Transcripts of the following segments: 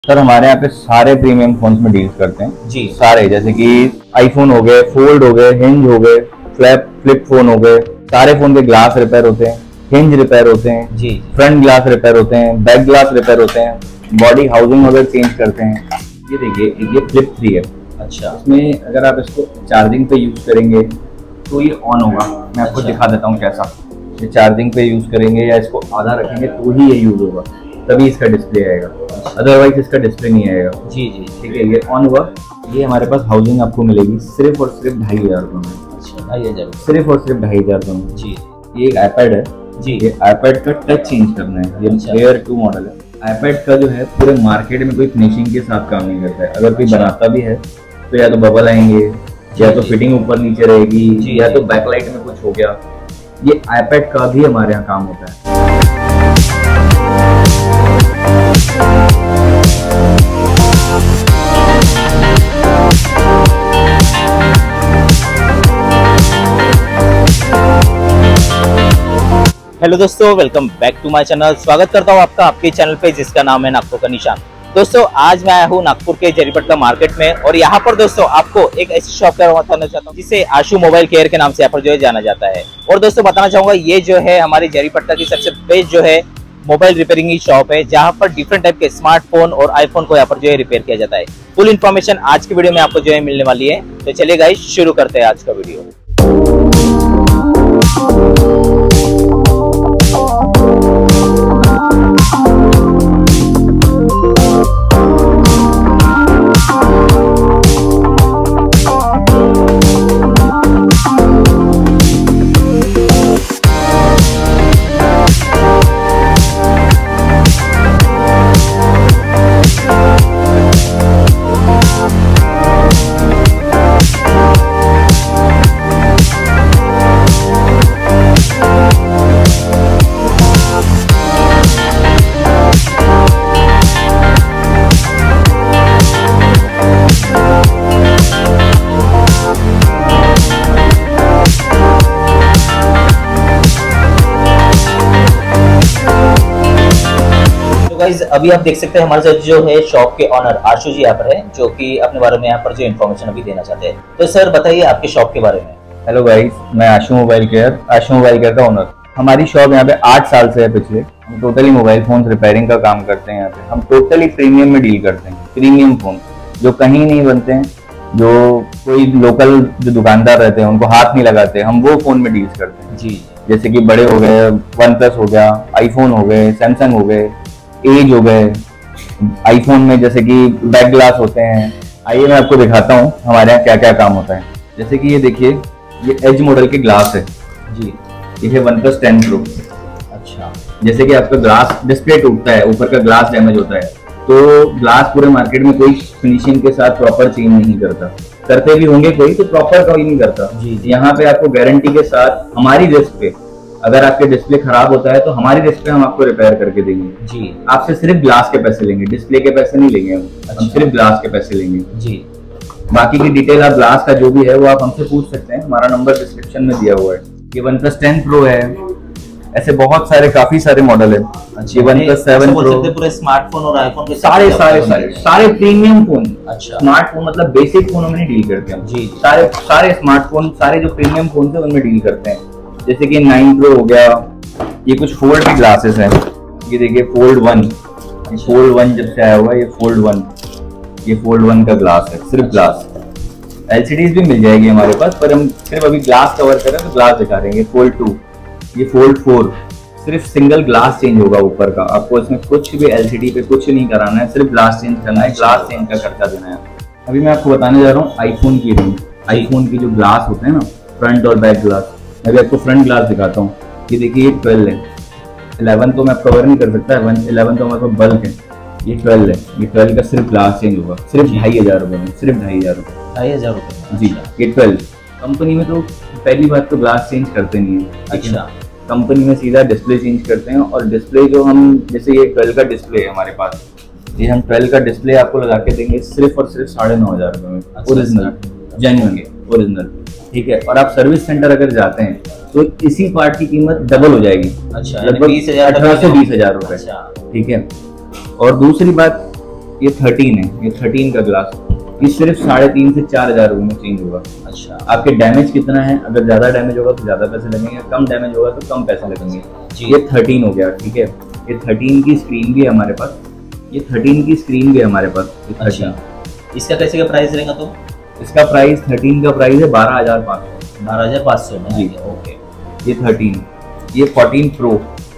Sir हमारे यहाँ पे सारे प्रीमियम फोन्स में डील करते हैं जी। सारे, जैसे कि आईफोन हो गए, फोल्ड हो गए, हिंज हो गए, फ्लिप फोन हो गए। सारे फोन के ग्लास रिपेयर होते हैं, हिंज रिपेयर होते हैं जी, फ्रंट ग्लास रिपेयर होते हैं, बैक ग्लास रिपेयर होते हैं, बॉडी हाउसिंग वगैरह चेंज करते हैं। ये देखिए, ये फ्लिप 3 है। अच्छा, इसमें अगर आप इसको चार्जिंग पे यूज करेंगे तो ये ऑन होगा। मैं आपको दिखा देता हूँ कैसा। ये चार्जिंग पे यूज करेंगे या इसको आधा रखेंगे तो ही ये यूज होगा, तभी इसका डिस्प्ले आएगा, अदरवाइज इसका डिस्प्ले नहीं आएगा। जी जी, ठीक है, ये ऑन हुआ। ये हमारे पास हाउसिंग आपको मिलेगी सिर्फ और सिर्फ 2500 रुपये में। अच्छा, 2500 सिर्फ और सिर्फ 2500 में। जी ये एक आईपैड है जी, ये आईपैड का टच चेंज करना है। ये अच्छा। एयर 2 मॉडल है। आईपैड का जो है पूरे मार्केट में कोई फिनिशिंग के साथ काम नहीं करता है। अगर कोई बनाता भी है तो या तो बबल आएंगे, या तो फिटिंग ऊपर नीचे रहेगी, या तो बैकलाइट में कुछ हो गया। ये आईपैड का भी हमारे यहाँ काम होता है। हेलो दोस्तों, welcome back to my channel. स्वागत करता हूं आपका आपके चैनल पे जिसका नाम है नागपुर का निशान। दोस्तों, आज मैं आया हूं नागपुर के जरीपटका मार्केट में, और यहां पर दोस्तों आपको एक ऐसी शॉप का बताना चाहता हूं जिसे आशु मोबाइल केयर के नाम से यहाँ पर जो है जाना जाता है। और दोस्तों बताना चाहूंगा, ये जो है हमारे जरीपटका की सबसे बेस्ट जो है मोबाइल रिपेयरिंग की शॉप है, जहाँ पर डिफरेंट टाइप के स्मार्टफोन और आईफोन को यहाँ पर जो है रिपेयर किया जाता है। फुल इन्फॉर्मेशन आज की वीडियो में आपको जो है मिलने वाली है। तो चलिए गाइस, शुरू करते हैं आज का वीडियो। गाइस, अभी आप देख सकते हैं हमारे साथ जो है शॉप के ऑनर आशु जी यहाँ पर है, जो कि अपने बारे में यहाँ पर जो इन्फॉर्मेशन अभी देना चाहते हैं। तो सर बताइए आपके शॉप के बारे में। हेलो गाइस, मैं आशु मोबाइल केयर का ओनर। हमारी शॉप यहाँ पे 8 साल से है पिछले। हम टोटली मोबाइल फोन रिपेयरिंग का काम करते हैं। यहाँ पे हम टोटली प्रीमियम में डील करते हैं। प्रीमियम फोन जो कहीं नहीं बनते हैं, जो कोई लोकल जो दुकानदार रहते हैं उनको हाथ नहीं लगाते, हम वो फोन में डील करते हैं। जी, जैसे कि बड़े हो गए, वन प्लस हो गया, आईफोन हो गए, सैमसंग हो गए, एज हो गए। आईफोन में जैसे कि बैक ग्लास होते हैं। आइए मैं आपको दिखाता हूँ हमारे यहाँ क्या क्या काम होता है। जैसे कि ये देखिए, ये एज मॉडल के ग्लास है जी, ये है OnePlus 10 Pro। अच्छा, जैसे कि आपका ग्लास डिस्प्ले टूटता है, ऊपर का ग्लास डैमेज होता है, तो ग्लास पूरे मार्केट में कोई फिनिशिंग के साथ प्रॉपर चेंज नहीं करता। करते भी होंगे कोई, तो प्रॉपर कोई नहीं करता। जी, यहाँ पे आपको गारंटी के साथ हमारी रिस्क पे, अगर आपके डिस्प्ले खराब होता है तो हमारी रिस्क पे हम आपको रिपेयर करके देंगे। जी, आपसे सिर्फ ग्लास के पैसे लेंगे, डिस्प्ले के पैसे नहीं लेंगे हम। अच्छा। हम सिर्फ ग्लास के पैसे लेंगे। जी, बाकी की डिटेल आप ग्लास का जो भी है वो आप हमसे पूछ सकते हैं। हमारा नंबर डिस्क्रिप्शन में दिया हुआ है। ये OnePlus 10 Pro है। ऐसे बहुत सारे, काफी सारे मॉडल है। ये OnePlus 7 Pro। पूरे स्मार्टफोन और आईफोन के सारे प्रीमियम फोन। अच्छा, स्मार्टफोन मतलब बेसिक फोनों में नहीं डील करते हम। जी, सारे स्मार्टफोन, सारे जो प्रीमियम फोन है उनमें डील करते हैं। जैसे कि 9 Pro हो गया। ये कुछ फोल्ड की ग्लासेस हैं। ये देखिए, फोल्ड 1 जब से आया हुआ है, ये फोल्ड 1 का ग्लास है, सिर्फ ग्लास। LCDs भी मिल जाएगी हमारे पास, पर हम सिर्फ अभी ग्लास कवर कर रहे हैं तो ग्लास दिखा रहे हैं। फोल्ड 2, ये फोल्ड 4, सिर्फ सिंगल ग्लास चेंज होगा ऊपर का। आपको इसमें कुछ भी LCD पे कुछ नहीं कराना है, सिर्फ ग्लास चेंज करना है। ग्लास चेंज का खर्चा देना है। अभी मैं आपको बताने जा रहा हूँ आईफोन की रेंज। आईफोन की जो ग्लास होते हैं ना, फ्रंट और बैक ग्लास। मैं भी आपको फ्रंट ग्लास दिखाता हूँ। ये देखिए, ये 12 है। 11 तो मैं कवर नहीं कर सकता, 11 तो हमारे पास बल्क है। ये 12 है। ये 12 का सिर्फ ग्लास चेंज होगा, सिर्फ 2500 रुपये में, सिर्फ 2500 रुपये। 2500 रुपये जी, ये 12। कंपनी में तो पहली बात तो ग्लास चेंज करते नहीं है। अच्छा, कंपनी में सीधा डिस्प्ले चेंज करते हैं। और डिस्प्ले जो हम, जैसे ये 12 का डिस्प्ले है हमारे पास, ये हम 12 का डिस्प्ले आपको लगा के देंगे सिर्फ और सिर्फ 9500 रुपये में। Original, genuine original. ठीक है। और आप सर्विस सेंटर अगर जाते हैं तो इसी पार्ट की कीमत डबल हो जाएगी। अच्छा, लगभग 18 से 20 हजार रुपए। अच्छा, ठीक है। और दूसरी बात, ये 13 है, ये 13 का ग्लास, ये सिर्फ 3.5 से 4,000 रुपये में चेंज होगा। अच्छा, आपके डैमेज कितना है, अगर ज्यादा डैमेज होगा तो ज्यादा पैसे लगेंगे, कम डैमेज होगा तो कम पैसे लगेंगे। ये 13 हो गया, ठीक है। ये 13 की स्क्रीन भी है हमारे पास, ये 13 की स्क्रीन भी है हमारे पास। अच्छा, इसका कैसे का प्राइस रहेगा? तो इसका प्राइस 13 का प्राइस है 12,500। 12,500 में जी, ओके। ये 13, ये 14 प्रो,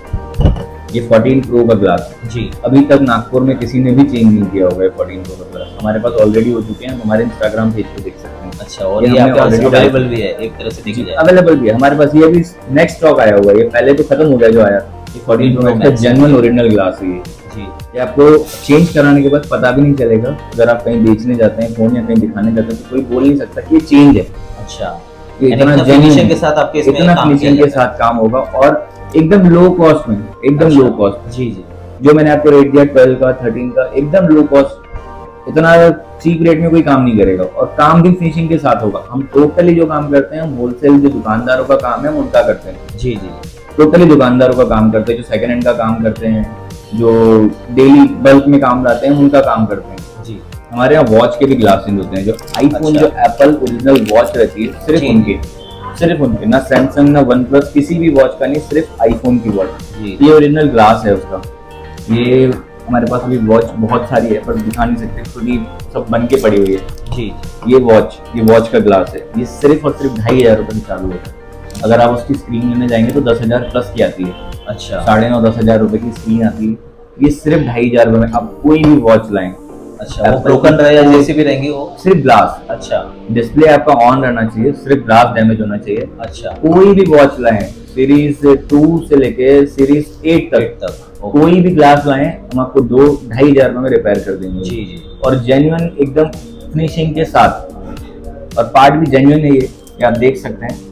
ये 14 प्रो का ग्लास है जी। अभी तक नागपुर में किसी ने भी चेंज नहीं किया होगा। 14 प्रो का ग्लास हमारे पास ऑलरेडी हो चुके हैं, हमारे इंस्टाग्राम पेज पे देख सकते हैं। अच्छा, और ये आपके पास अवेलेबल भी है एक तरह से देखी जाए? अवेलेबल भी है हमारे पास, ये भी नेक्स्ट स्टॉक आया हुआ है, ये पहले तो खत्म हो गया जो आया। ये 14 प्रो का जेन्युइन ओरिजिनल ग्लास है जी। ये आपको चेंज कराने के बाद पता भी नहीं चलेगा। अगर आप कहीं बेचने जाते हैं फोन या कहीं दिखाने जाते हैं तो कोई बोल नहीं सकता कि ये चेंज है। अच्छा, ये इतना फिनिशिंग के साथ आपके इसमें इतना फिनिशिंग के साथ काम होगा और एकदम लो कॉस्ट में, एकदम लो कॉस्ट। जी जी, जो मैंने आपको रेट दिया 12 का 13 का, एकदम लो कॉस्ट, इतना चीप रेट में कोई काम नहीं करेगा और काम भी फिनिशिंग के साथ होगा। हम टोटली जो काम करते हैं, होलसेल जो दुकानदारों का काम है हम उनका करते हैं। जी जी, टोटली दुकानदारों का काम करते हैं, जो सेकंड हैंड का काम करते हैं, जो डेली बल्क में काम लाते हैं उनका काम करते हैं जी। हमारे यहाँ वॉच के भी ग्लासेस होते हैं, जो आईफोन जो एप्पल ओरिजिनल वॉच रहती है सिर्फ उनके, ना सैमसंग ना वन प्लस किसी भी वॉच का नहीं, सिर्फ आईफोन की वॉच। ये ओरिजिनल ग्लास है उसका। ये हमारे पास अभी वॉच बहुत सारी है पर दिखा नहीं सकते क्योंकि सब बन के पड़ी हुई है जी। ये वॉच का ग्लास है, ये सिर्फ और सिर्फ 2,500 रुपये से चालू होता है। अगर आप उसकी स्क्रीन लेने जाएंगे तो 10,000 प्लस की आती है। अच्छा, 9,500-10,000 रुपए की स्क्रीन आती है। ये सिर्फ 2,500 रुपए में आप कोई भी वॉच लाएं। अच्छा, वो ब्रोकन रहे या जैसे भी रहेंगी वो सिर्फ ग्लास। अच्छा, डिस्प्ले आपका ऑन रहना चाहिए, सिर्फ ग्लास डैमेज होना चाहिए। अच्छा, कोई भी वॉच लाएं सीरीज 2 से लेके सीरीज 8 तक कोई भी ग्लास लाएं, हम आपको 2-2,500 रुपए में रिपेयर कर देंगे जी जी। और जेन्युइन एकदम फिनिशिंग के साथ, और पार्ट भी जेन्युइन है ये आप देख सकते हैं।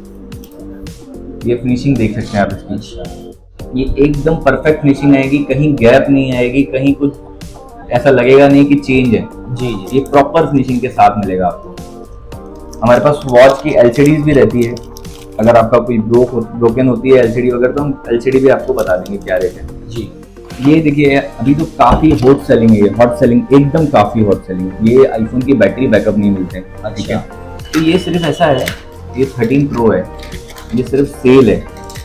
ये फिनिशिंग देख सकते हैं आप इसकी। अच्छा, ये एकदम परफेक्ट फिनिशिंग आएगी, कहीं गैप नहीं आएगी, कहीं कुछ ऐसा लगेगा नहीं कि चेंज है जी जी। ये प्रॉपर फिनिशिंग के साथ मिलेगा आपको। हमारे पास वॉच की एलसीडीज भी रहती है, अगर आपका कोई ब्रोकन होती है एलसीडी वगैरह तो हम एलसीडी भी आपको बता देंगे क्या रेट है जी। ये देखिए अभी तो काफी हॉट सेलिंग है, हॉट सेलिंग एकदम काफी हॉट सेलिंग। ये आईफोन की बैटरी बैकअप नहीं मिलते। अच्छा, तो ये सिर्फ ऐसा है, ये 13 प्रो है, ये सिर्फ सेल है।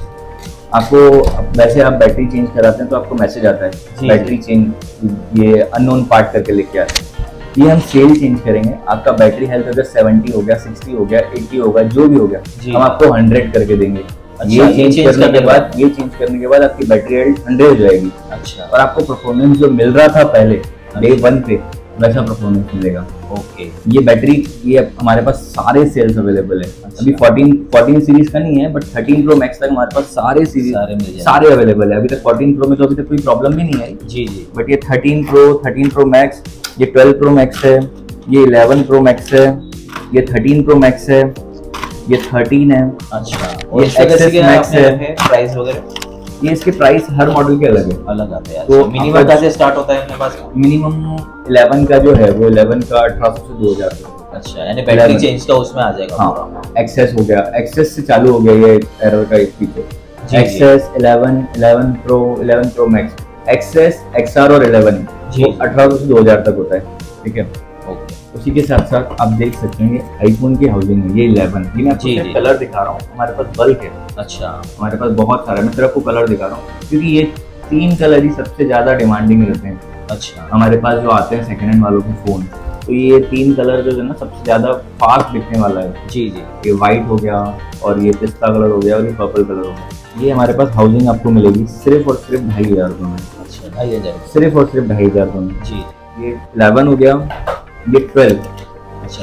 आपको वैसे आप बैटरी चेंज कराते हैं तो आपको मैसेज आता है बैटरी चेंज, ये अननोन पार्ट करके लेके आते हैं। ये हम सेल चेंज करेंगे, आपका बैटरी हेल्थ अगर 70 हो गया, 60 हो गया, 80 होगा, जो भी हो गया हम आपको 100 करके देंगे। अच्छा, ये चेंज करने के बाद आपकी बैटरी हेल्थ 100 हो जाएगी। अच्छा, और आपको परफॉर्मेंस जो मिल रहा था पहले डे 1 पे वैसा परफॉर्मेंस मिलेगा। ओके, ये बैटरी ये हमारे पास सारे सेल्स अवेलेबल है। अच्छा, अभी 14 सीरीज का नहीं है बट 13 प्रो मैक्स तक हमारे पास सारे सीरीज सारे अवेलेबल है। अभी तक 14 प्रो में तो अभी तक कोई प्रॉब्लम भी नहीं आई जी जी। बट ये 13 प्रो मैक्स, ये 12 प्रो मैक्स है, ये 11 प्रो मैक्स है, ये 13 प्रो मैक्स है, ये 13 है। अच्छा, और ये एक्सेस मैक्स है। प्राइस वगैरह ये इसके प्राइस हर मॉडल के अलग आते हैं। तो मिनिमम कैसे स्टार्ट होता है अपने पास? मिनिमम 11 का जो है वो 11 का 1800 से 2000। अच्छा, यानी बैटरी चेंज का उसमें आ जाएगा। हाँ, एक्सेस हो गया, एक्सेस से चालू हो गया ये एरर का एक feature. XS 11 pro, 11 pro max, XS, XR और 11 वो 1800 से 2000 तक होता है। ठीक है, उसी के साथ साथ आप देख सकते हैं आईफोन की हाउसिंग है, ये 11। ये मैं आपको कलर दिखा रहा हूँ, हमारे पास बल्क है। अच्छा, हमारे पास बहुत सारा, मैं सिर्फ आपको कलर दिखा रहा हूँ क्योंकि ये 3 कलर ही सबसे ज्यादा डिमांडिंग रहते हैं। अच्छा, हमारे पास जो आते हैं सेकंड हैंड वालों के फोन, तो ये 3 कलर जो है ना सबसे ज्यादा फास्ट दिखने वाला है जी जी। ये व्हाइट हो गया और ये पिस्ता कलर हो गया और ये पर्पल कलर हो गया। ये हमारे पास हाउसिंग आपको मिलेगी सिर्फ और सिर्फ 2,500 रुपये में। अच्छा, 2,500 सिर्फ और सिर्फ 2,500 रुपये में जी। ये 11 हो गया, ये 12। अच्छा,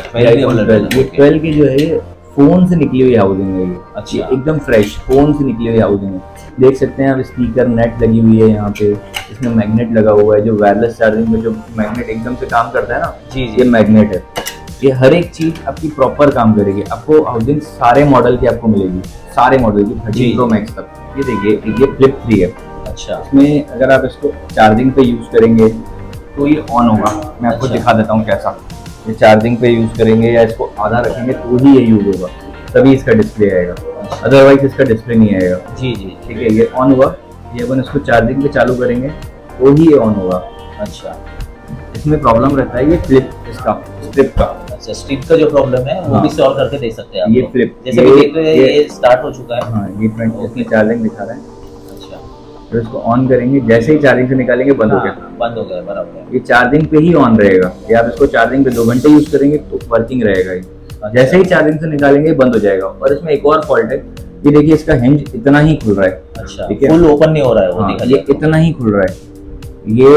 12 की जो है ये फोन से निकली हुई हाउसिंग है ये। अच्छा, एकदम फ्रेश फोन से निकली हुई हाउसिंग है। देख सकते हैं आप, स्पीकर नेट लगी हुई है यहाँ पे, इसमें मैग्नेट लगा हुआ है, जो वायरलेस चार्जिंग में जो मैग्नेट एकदम से काम करता है ना जी, ये मैग्नेट है। ये हर एक चीज आपकी प्रॉपर काम करेगी। आपको हाउसिंग सारे मॉडल की आपको मिलेगी, सारे मॉडल की 13 प्रो मैक्स तक। ये देखिए, ये फ्लिप 3 है। अच्छा, इसमें अगर आप इसको चार्जिंग पे यूज करेंगे तो ये ऑन होगा। मैं आपको दिखा देता हूँ कैसा। ये चार्जिंग पे यूज करेंगे या इसको आधा रखेंगे तो ही ये यूज होगा, तभी इसका डिस्प्ले आएगा, अदरवाइज इसका डिस्प्ले नहीं आएगा जी जी। ठीक है, ये ऑन हुआ, ये अपन इसको चार्जिंग पे चालू करेंगे तो ही ये ऑन होगा। अच्छा, इसमें प्रॉब्लम रहता है ये फ्लिप इसका स्ट्रिप का। अच्छा, स्ट्रिप का जो प्रॉब्लम है वो भी सॉल्व करके दे सकते हैं आप। ये फ्लिप जैसे भी देख रहे हैं ये स्टार्ट हो चुका है। हाँ, ये 20 इसमें चार्जिंग दिखा रहा है। अच्छा, तो इसको ऑन करेंगे, जैसे ही चार्जिंग से निकालेंगे बंद हो गया। बंद हो गया, बराबर। ये चार्जिंग पे ही ऑन रहेगा, या आप इसको चार्जिंग पे 2 घंटे यूज करेंगे तो वर्किंग रहेगा ये। जैसे ही चार्जिंग से निकालेंगे बंद हो जाएगा। और इसमें एक और फॉल्ट है, ये देखिए इसका हिंज इतना ही खुल रहा है। अच्छा, ठीक है, फुल ओपन नहीं हो रहा है वो। हाँ, ये इतना ही खुल रहा है, ये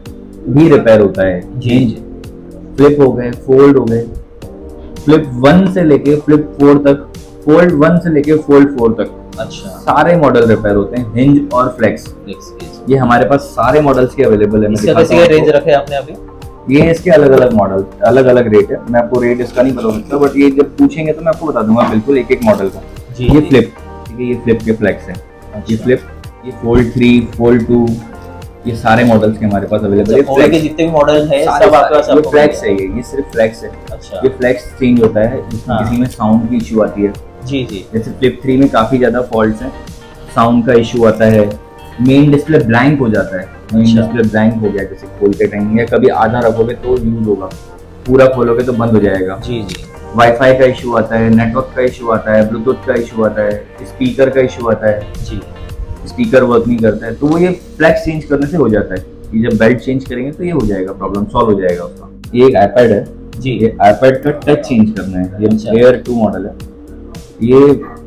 भी रिपेयर होता है। हिंज फ्लिप हो गए, फोल्ड हो गए, फ्लिप 1 से लेके फ्लिप 4 तक, फोल्ड 1 से लेके फोल्ड 4 तक। अच्छा, सारे मॉडल रिपेयर होते हैं, हिंज और फ्लेक्स। ये हमारे पास सारे मॉडल्स के अवेलेबल है। इसका कैसे रेंज रखे आपने अभी? ये इसके अलग अलग मॉडल, अलग अलग रेट है। मैं आपको रेट इसका नहीं बता सकता, बट ये जब पूछेंगे तो मैं आपको बता दूंगा बिल्कुल एक एक मॉडल का। ये फ्लिप, ठीक है, ये फ्लिप के फ्लेक्स है। ये फ्लिप, ये फोल्ड 3, फोल्ड 2, ये सारे मॉडल्स के हमारे पास अवेलेबल है। फोल्ड के जितने भी मॉडल है सब आपका, सब ये फ्लेक्स है। ये सिर्फ फ्लेक्स है। अच्छा, ये फ्लेक्स चेंज होता है जिसमें किसी में साउंड की इशू आती है। जी जी, जैसे फ्लिप 3 में काफी ज्यादा फॉल्ट्स हैं, साउंड का इशू आता है, मेन डिस्प्ले ब्लैंक हो जाता है। मेन डिस्प्ले ब्लैंक हो गया जैसे खोलते टाइम, या कभी आधा रखोगे तो यूज होगा, पूरा खोलोगे तो बंद हो जाएगा। जी जी, वाईफाई का इशू आता है, नेटवर्क का इशू आता है, ब्लूटूथ का इशू आता है, स्पीकर का इशू आता है। जी, स्पीकर वर्क नहीं करता है तो वो ये फ्लैक्स चेंज करने से हो जाता है। ये जब बेल्ट चेंज करेंगे तो ये हो जाएगा, प्रॉब्लम सॉल्व हो जाएगा उसका। ये एक आईपैड है जी, ये आईपैड का टच चेंज करना है। ये एयर 2 मॉडल है। ये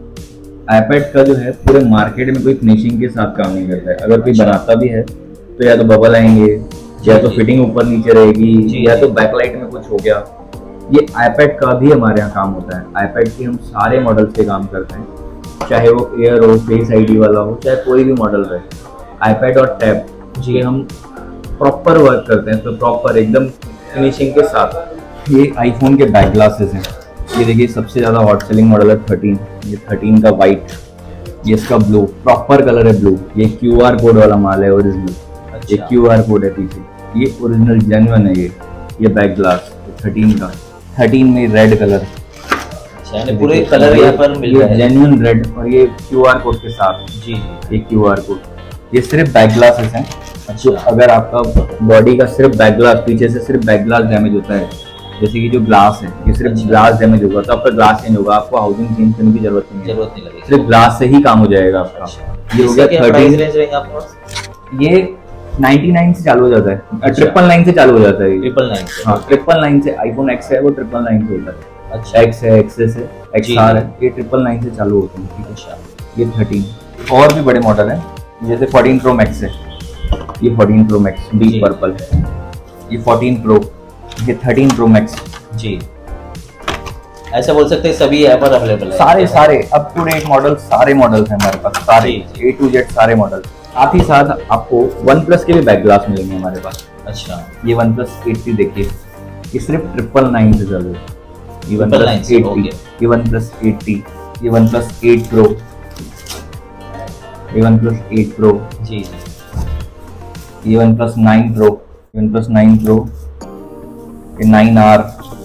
आईपैड का जो है पूरे मार्केट में कोई फिनिशिंग के साथ काम नहीं करता है। अगर कोई बनाता भी है तो या तो बबल आएंगे, या तो फिटिंग ऊपर नीचे रहेगी, या तो बैकलाइट में कुछ हो गया। ये आईपैड का भी हमारे यहाँ काम होता है। आईपैड के हम सारे मॉडल्स के काम करते हैं, चाहे वो एयर हो, फेस आईडी वाला हो, चाहे कोई भी मॉडल रहे। आईपैड और टैब जी हम प्रॉपर वर्क करते हैं, तो प्रॉपर एकदम फिनिशिंग के साथ। ये आईफोन के बैक ग्लासेस हैं। ये देखिए सबसे ज़्यादा हॉट सेलिंग मॉडल है 13। ये 13 का वाइट, ये इसका ब्लू, प्रॉपर कलर है ब्लू। ये QR कोड वाला माल है ओरिजिनल। ये QR कोड है पीछे, ये ओरिजिनल जेन्युइन है। ये बैक ग्लास 13 का, 13 में रेड कलर, यानी पूरे कलर यहाँ पर मिल रहा है, जेन्युइन रेड, और ये QR कोड के साथ। जी, ये QR कोड। ये सिर्फ बैक ग्लासेस हैं। अच्छा, अगर आपका बॉडी का सिर्फ बैक ग्लास, पीछे से सिर्फ बैक ग्लास डैमेज होता है, जैसे कि जो ग्लास है ये सिर्फ ग्लास डैमेज होगा तो आपका ग्लास चेंज होगा, आपको हाउसिंग चेंज करने की जरूरत नहीं लगेगी, सिर्फ ग्लास से ही काम हो जाएगा आपका। ये हो गया 13। ये 99 से चालू हो जाता है, 999 से चालू हो जाता है। 999, हाँ 999 से। आईफोन X है वो 999 से होता है। अच्छा, X है, XS है, XR है, ये 999 से चालू होते हैं। अच्छा, ये 13। और भी बड़े मॉडल हैं, जैसे 14 Pro Max है। ये 14 Pro Max डीप पर्पल है। ये 14 Pro, ये 13 Pro Max। जी, ऐसा बोल सकते हैं सभी यहाँ पर अवेलेबल है। सारे अप टू डेट मॉडल, सारे मॉडल्स हैं हमारे पास, सारे A to Z सारे मॉडल। साथ ही साथ आपको OnePlus के भी बैक ग्लास मिलेंगे हमारे पास। अच्छा, ये OnePlus 8T देखिए, ये सिर्फ 999 से चालू है। ये OnePlus 8T, ये OnePlus 8T, ये OnePlus 8 Pro, ये OnePlus 8 Pro जी, ये OnePlus 9 Pro, OnePlus 9 Pro, ये 9R।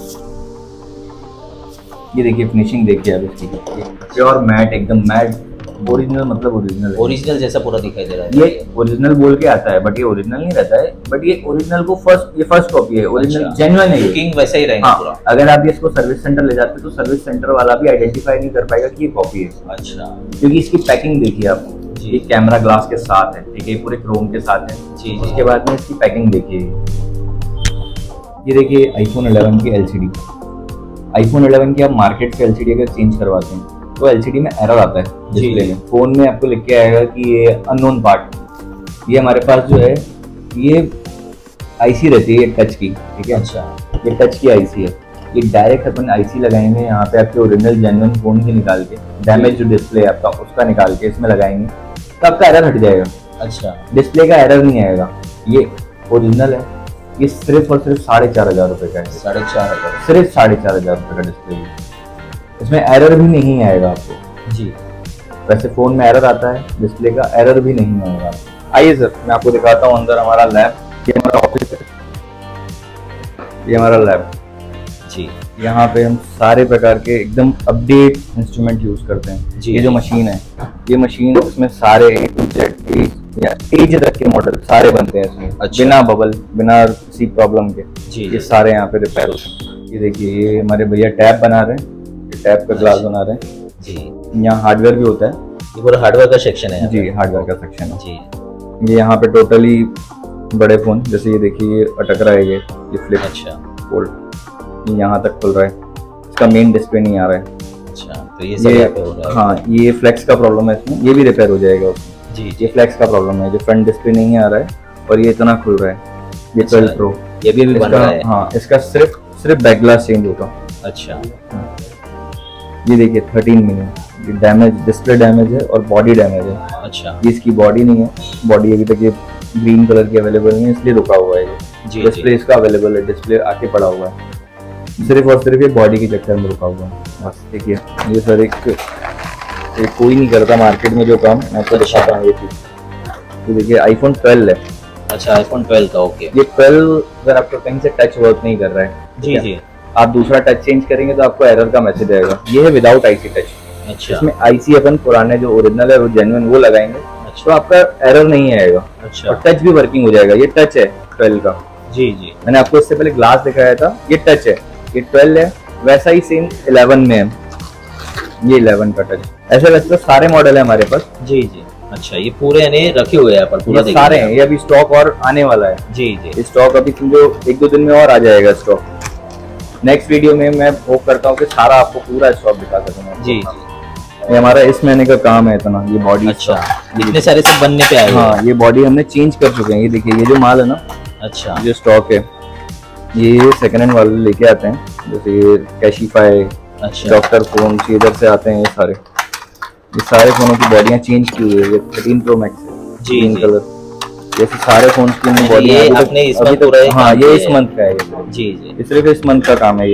ये देखिए फिनिशिंग देखिए आप इसकी, प्योर मैट, एकदम मैट, ओरिजिनल, मतलब ओरिजिनल जैसा पूरा दिखाई दे रहा है। ये ओरिजिनल बोल के आता है बट ये ओरिजिनल नहीं रहता है, बट ये ओरिजिनल को फर्स्ट कॉपी है, ओरिजिनल जेन्युइन है, लुकिंग वैसा ही रहेगा पूरा। अगर आप इसको सर्विस सेंटर ले जाते तो सर्विस सेंटर वाला भी आइडेंटिफाई नहीं कर पाएगा कि ये कॉपी है। अच्छा, क्योंकि इसकी पैकिंग देखिए आप, ये कैमरा ग्लास के साथ है, ठीक है, पूरे क्रोम के साथ है जी। उसके बाद में इसकी पैकिंग देखिए, ये देखिए iPhone 11 की LCD। iPhone 11 की आप मार्केट से LCD अगर चेंज करवाते हैं तो LCD में एरर आता है डिस्प्ले में। फोन में आपको लिख के आएगा कि ये अननोन पार्ट। ये हमारे पास जो है ये IC रहती है टच की, ठीक है। अच्छा, ये टच की IC है। ये डायरेक्ट अपन IC लगाएंगे यहाँ पे आपके ओरिजिनल जेन्युइन फोन की निकाल के, डैमेज जो डिस्प्ले है आपका उसका निकाल के इसमें लगाएंगे तो आपका एरर हट जाएगा। अच्छा, डिस्प्ले का एरर नहीं आएगा। ये ओरिजिनल है, ये सिर्फ और सिर्फ 4500 रुपये का है। 4500, सिर्फ 4500 रुपये का डिस्प्ले है, इसमें एरर भी नहीं आएगा आपको जी। वैसे फोन में एरर आता है, डिस्प्ले का एरर भी नहीं आएगा। आइए सर मैं आपको दिखाता हूँ अंदर हमारा लैब। ये हमारा ऑफिस है, ये हमारा लैब जी। यहाँ पे हम सारे प्रकार के एकदम अपडेट इंस्ट्रूमेंट यूज करते हैं जी। ये जो मशीन है, ये मशीन इसमें सारे A to Z या एज तक के मॉडल सारे बनते हैं इसमें। अच्छा। बिना बबल, बिना किसी प्रॉब्लम के जी ये सारे यहाँ पे रिपेयर होते हैं। ये देखिए, ये हमारे भैया टैब बना रहे हैं, टैब का ग्लास बना रहे हैं जी। यहाँ हार्डवेयर भी होता है ये पूरा हार्डवेयर का सेक्शन है यहाँ जी, पे। हार्डवेयर का सेक्शन है जी। ये यहाँ पे टोटली बड़े फोन, जैसे ये देखिए ये अटक रहा है, ये फ्लिप अच्छा फोल्ड, ये यहाँ तक खुल रहा है, इसका मेन डिस्प्ले नहीं आ रहा है। अच्छा, तो ये सब यहाँ पे हो रहा है। हाँ, ये फ्लेक्स का प्रॉब्लम है इसमें, ये भी रिपेयर हो जाएगा उसमें। जी ये जी। फ्लेक्स का प्रॉब्लम है, जो फ्रंट डिस्प्ले नहीं आ रहा है और ये इतना खुल रहा है। ये 12 प्रो ये भी बन रहा है। हाँ, इसका सिर्फ बैक ग्लास चेंज होगा। अच्छा। ये देखिए 13 मिली, ये डैमेज, डिस्प्ले डैमेज है और बॉडी डैमेज है। अच्छा ये इसकी बॉडी नहीं है, बॉडी अभी तक ये ग्रीन कलर की अवेलेबल नहीं है, इसलिए रुका हुआ है ये। जी डिस्प्ले जी। इसका अवेलेबल है, डिस्प्ले आके पड़ा हुआ है, सिर्फ और सिर्फ ये बॉडी के चक्कर में रुका हुआ है बस। देखिए ये सर एक कोई नहीं करता मार्केट में जो काम, मैं आपको दिखाता हूँ ये चीज। ये देखिए आईफोन 12 है। अच्छा, आईफोन 12 का। ओके ये 12 अगर आपको कहीं से टच वर्क नहीं कर रहा है, जी जी। आप दूसरा टच चेंज करेंगे तो आपको एरर का मैसेज आएगा। ये है विदाउट आईसी टच। अच्छा इसमें आईसी अपन पुराने जो ओरिजिनल है वो जेन्युइन वो लगाएंगे तो अच्छा आपका एरर नहीं आएगा अच्छा। और टच भी वर्किंग हो जाएगा। ये टच है 12 का, जी जी। मैंने आपको इससे पहले ग्लास दिखाया था, ये टच है। ये 12 है, वैसा ही सेम 11 में है, ये 11 का टच। ऐसे वैसे तो सारे मॉडल है हमारे पास, जी जी। अच्छा, ये पूरे यानी रखे हुए हैं पर पूरा ये सारे हैं। ये अभी स्टॉक और आने वाला है। जी जी। स्टॉक अभी समझो 1-2 दिन में और आ जाएगा स्टॉक। नेक्स्ट वीडियो में मैं होप करता हूँ कि सारा आपको पूरा स्टॉक दिखा सकूंगा। जी जी। ये हमारा इस महीने का काम है इतना। ये बॉडी, अच्छा, इतने सारे सब बनने पे आए हुए हैं। हाँ, ये बॉडी हमने चेंज कर चुके हैं। ये देखिए, ये जो माल है ना, अच्छा जो स्टॉक है, ये सेकंड हैंड वाले लेके आते हैं, जैसे ये कैशिफाई, अच्छा डॉक्टर फोन, इधर से आते हैं। ये सारे फोनों की बॉडियां चेंज की हुई है। ये 13 प्रो मैक्स है, जी ग्रीन जी। कलर, जैसे सारे फोन की ये बॉडियां आपने इस month पूरा ये हाँ, काम ये किया इस है। मंथ का है। ये जी जी। सिर्फ इस मंथ का काम है।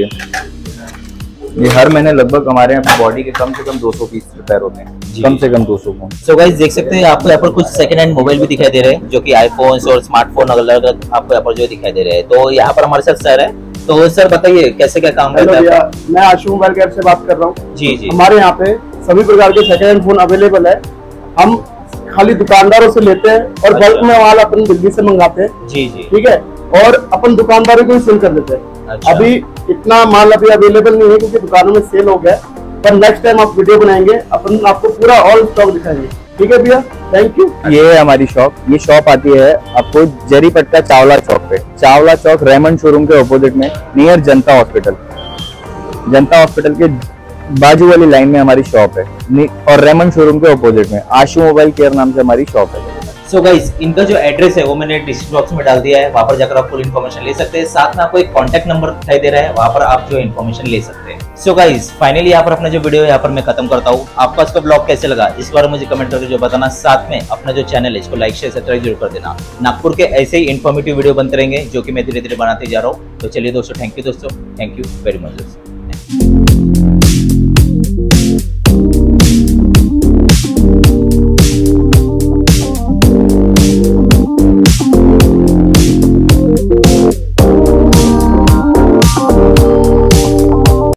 ये हर महीने लगभग हमारे यहाँ बॉडी के कम से कम 200 पीस रिपेयर होते हैं, जी। कम से कम 200 फोन। सो गाइस देख सकते हैं आपको यहाँ पर कुछ सेकंड हैंड मोबाइल भी दिखाई दे रहे हैं, जो कि आईफोन्स और स्मार्टफोन अलग अलग आपको यहाँ पर जो दिखाई दे रहे हैं। तो यहाँ पर हमारे साथ सर है, तो सर बताइए कैसे क्या काम हेलो करता है भैया, आपका? मैं आशु मोबाइल केयर से बात कर रहा हूँ। जी जी। हमारे यहाँ पे सभी प्रकार के सेकंड हैंड फोन अवेलेबल है। हम खाली दुकानदारों से लेते हैं और अच्छा। बल्क में माल अपन दिल्ली से मंगाते हैं, जी जी। ठीक है, और अपन दुकानदारों को ही सेल कर देते हैं। अच्छा। अभी इतना माल अभी अवेलेबल नहीं है क्योंकि दुकानों में सेल हो गया, पर नेक्स्ट टाइम आप वीडियो बनाएंगे अपन आपको पूरा ऑल स्टॉक दिखाएंगे। ठीक है भैया, थैंक यू। ये है हमारी शॉप। ये शॉप आती है आपको जरीपट्टा चावला चौक पे, चावला चौक रेमंड शोरूम के ऑपोजिट में, near Janata hospital. Janata hospital के बाजू वाली लाइन में हमारी शॉप है और रेमंड शोरूम के ऑपोजिट में आशु मोबाइल केयर नाम से हमारी शॉप है। सो गाइस इनका जो एड्रेस है वो मैंने डिस्क्रिप्शन बॉक्स में डाल दिया है, वहां पर जाकर आप फुल इन्फॉर्मेशन ले सकते हैं। साथ में आपको एक कॉन्टैक्ट नंबर दिखाई दे रहा है, वहां पर आप जो इन्फॉर्मेशन ले सकते हैं। सो गाइस फाइनली यहाँ पर अपना जो वीडियो यहाँ पर मैं खत्म करता हूँ। आपको इसका ब्लॉग कैसे लगा इस बारे में मुझे कमेंट करके जो बताना। साथ में अपना जो चैनल है इसको लाइक शेयर सब्सक्राइब जरूर कर देना। नागपुर के ऐसे ही इन्फॉर्मेटिव वीडियो बनते रहेंगे जो कि मैं धीरे धीरे बनाते जा रहा हूँ। तो चलिए दोस्तों, थैंक यू दोस्तों, थैंक यू वेरी मच दोस्तों।